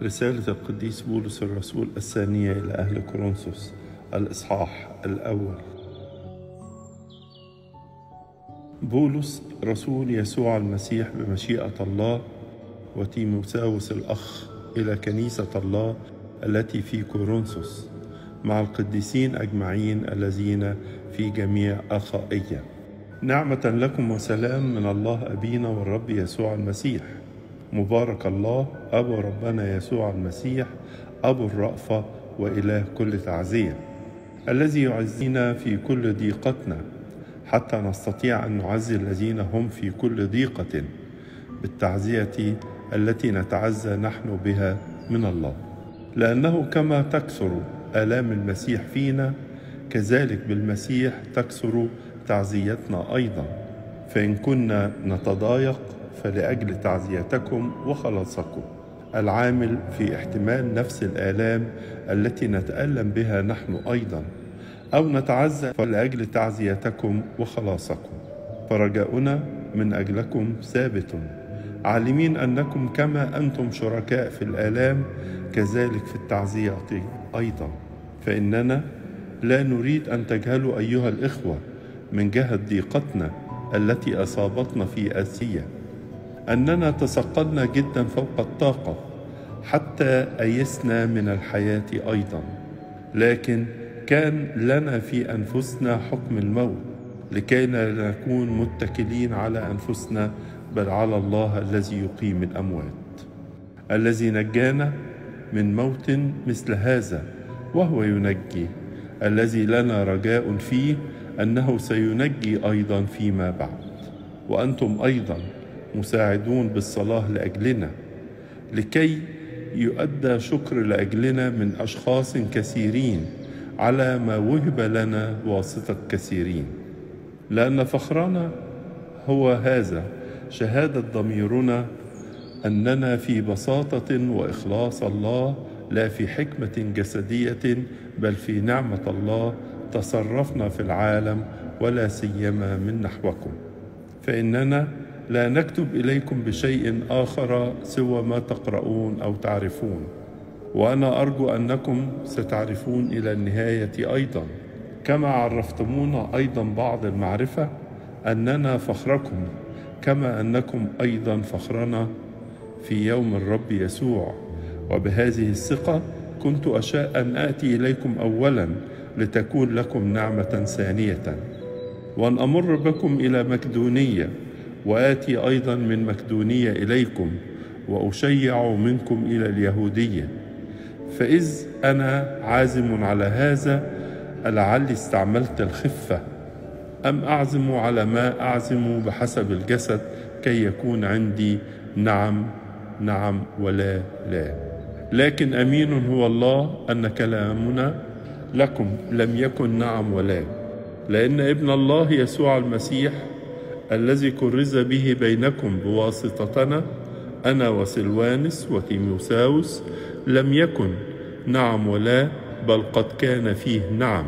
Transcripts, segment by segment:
رسالة القديس بولس الرسول الثانية إلى أهل كورنثوس، الإصحاح الأول. بولس رسول يسوع المسيح بمشيئة الله، وتيموثاوس الأخ، إلى كنيسة الله التي في كورنثوس، مع القديسين أجمعين الذين في جميع أخائية. نعمة لكم وسلام من الله أبينا والرب يسوع المسيح. مبارك الله أبو ربنا يسوع المسيح، أبو الرأفة وإله كل تعزية، الذي يعزينا في كل ضيقتنا، حتى نستطيع أن نعزي الذين هم في كل ضيقة بالتعزية التي نتعزى نحن بها من الله. لأنه كما تكثر آلام المسيح فينا، كذلك بالمسيح تكثر تعزيتنا أيضا. فإن كنا نتضايق فلأجل تعزيتكم وخلاصكم، العامل في احتمال نفس الآلام التي نتألم بها نحن أيضا، أو نتعزى فلأجل تعزيتكم وخلاصكم. فرجاؤنا من أجلكم ثابت، عالمين أنكم كما أنتم شركاء في الآلام، كذلك في التعزية أيضا. فإننا لا نريد أن تجهلوا أيها الإخوة من جهة ضيقتنا التي أصابتنا في آسيا، أننا تثقلنا جدا فوق الطاقة، حتى أيسنا من الحياة أيضا. لكن كان لنا في أنفسنا حكم الموت، لكي لا نكون متكلين على أنفسنا، بل على الله الذي يقيم الأموات، الذي نجانا من موت مثل هذا، وهو ينجي، الذي لنا رجاء فيه أنه سينجي أيضا فيما بعد. وأنتم أيضا مساعدون بالصلاة لأجلنا، لكي يؤدى شكر لأجلنا من أشخاص كثيرين على ما وهب لنا بواسطة كثيرين. لأن فخرنا هو هذا، شهادة ضميرنا أننا في بساطة وإخلاص الله، لا في حكمة جسدية، بل في نعمة الله تصرفنا في العالم، ولا سيما من نحوكم. فإننا لا نكتب إليكم بشيء آخر سوى ما تقرؤون أو تعرفون، وأنا أرجو أنكم ستعرفون إلى النهاية أيضا، كما عرفتمونا أيضا بعض المعرفة، أننا فخركم كما أنكم أيضا فخرنا في يوم الرب يسوع. وبهذه الثقة كنت أشاء أن آتي إليكم أولا، لتكون لكم نعمة ثانية، وأن أمر بكم إلى مقدونية، وآتي أيضا من مقدونية إليكم، وأشيع منكم إلى اليهودية. فإذ أنا عازم على هذا، ألعلي استعملت الخفة، أم أعزم على ما أعزم بحسب الجسد، كي يكون عندي نعم نعم ولا لا. لكن أمين هو الله أن كلامنا لكم لم يكن نعم ولا، لأن ابن الله يسوع المسيح الذي كرز به بينكم بواسطتنا، أنا وسلوانس وتيموثاوس، لم يكن نعم ولا، بل قد كان فيه نعم.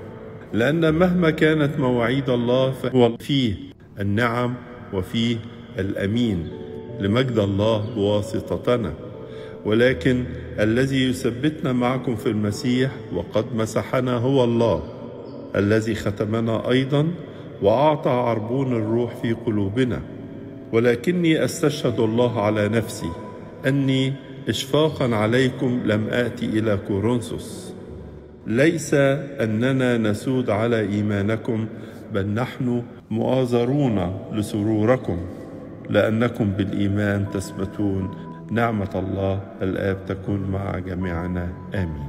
لأن مهما كانت مواعيد الله فهو فيه النعم وفيه الأمين، لمجد الله بواسطتنا. ولكن الذي يثبتنا معكم في المسيح وقد مسحنا هو الله، الذي ختمنا أيضا وأعطى عربون الروح في قلوبنا. ولكني أستشهد الله على نفسي أني إشفاقا عليكم لم آتي إلى كورنثوس، ليس أننا نسود على إيمانكم، بل نحن مؤازرون لسروركم، لأنكم بالإيمان تثبتون. نعمة الله الآب تكون مع جميعنا، آمين.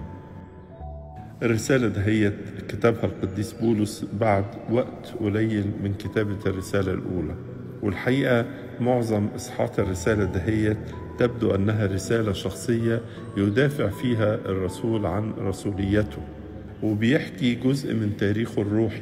الرسالة دهيت كتبها القديس بولس بعد وقت قليل من كتابة الرسالة الأولى، والحقيقة معظم إصحاحات الرسالة دهيت تبدو أنها رسالة شخصية يدافع فيها الرسول عن رسوليته، وبيحكي جزء من تاريخه الروحي،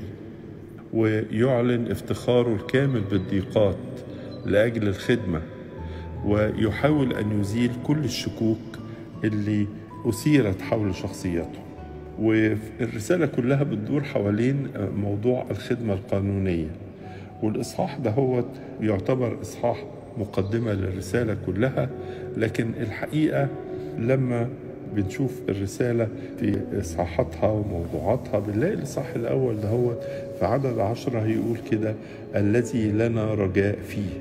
ويعلن افتخاره الكامل بالضيقات لأجل الخدمة، ويحاول أن يزيل كل الشكوك اللي أثيرت حول شخصيته. والرسالة كلها بتدور حوالين موضوع الخدمة القانونية، والإصحاح ده هو يعتبر إصحاح مقدمة للرسالة كلها. لكن الحقيقة لما بنشوف الرسالة في إصحاحاتها وموضوعاتها بنلاقي الإصحاح الأول ده هو في عدد 10 هيقول كده: الذي لنا رجاء فيه.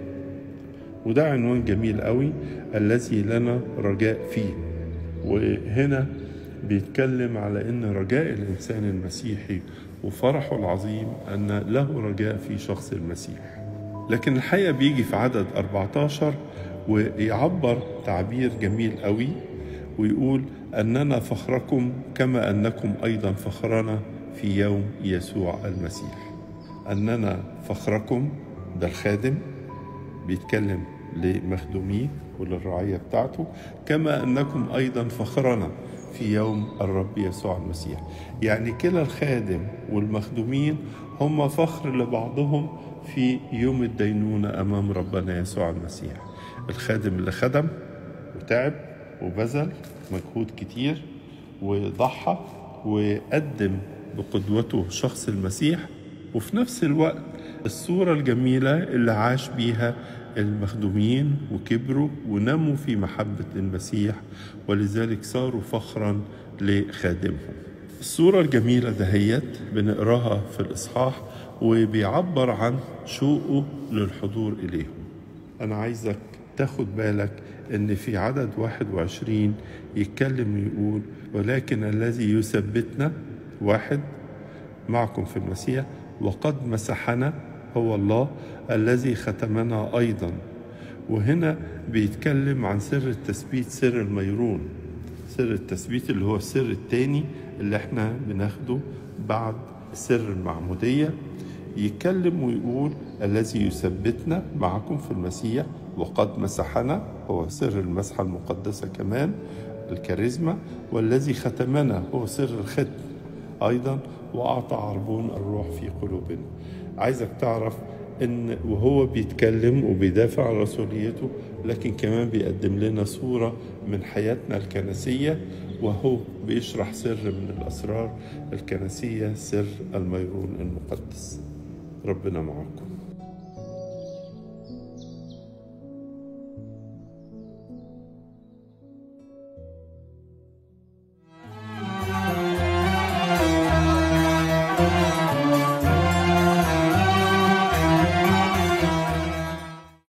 وده عنوان جميل قوي، الذي لنا رجاء فيه. وهنا بيتكلم على ان رجاء الانسان المسيحي وفرحه العظيم ان له رجاء في شخص المسيح. لكن الحقيقة بيجي في عدد 14 ويعبر تعبير جميل قوي ويقول: أننا فخركم كما أنكم أيضا فخرنا في يوم يسوع المسيح. أننا فخركم، ده الخادم بيتكلم لمخدوميه وللرعية بتاعته، كما أنكم أيضا فخرنا في يوم الرب يسوع المسيح. يعني كلا الخادم والمخدومين هم فخر لبعضهم في يوم الدينونة أمام ربنا يسوع المسيح. الخادم اللي خدم وتعب وبذل مجهود كتير وضحى وقدم بقدوته شخص المسيح، وفي نفس الوقت الصورة الجميلة اللي عاش بيها المخدومين وكبروا ونموا في محبة المسيح، ولذلك صاروا فخرا لخادمهم. الصورة الجميلة دهيت بنقراها في الإصحاح وبيعبر عن شوقه للحضور إليهم. أنا عايزك تاخد بالك إن في عدد 21 يتكلم ويقول: ولكن الذي يثبتنا واحد معكم في المسيح وقد مسحنا هو الله الذي ختمنا أيضا. وهنا بيتكلم عن سر التثبيت، سر الميرون، سر التثبيت اللي هو السر التاني اللي احنا بناخده بعد سر المعمودية. يتكلم ويقول: الذي يثبتنا معكم في المسيح وقد مسحنا، هو سر المسحة المقدسة كمان الكاريزما، والذي ختمنا هو سر الختم أيضا، وأعطى عربون الروح في قلوبنا. عايزك تعرف إن وهو بيتكلم وبيدافع عن رسوليته لكن كمان بيقدم لنا صورة من حياتنا الكنسية، وهو بيشرح سر من الأسرار الكنسية، سر الميرون المقدس. ربنا معكم.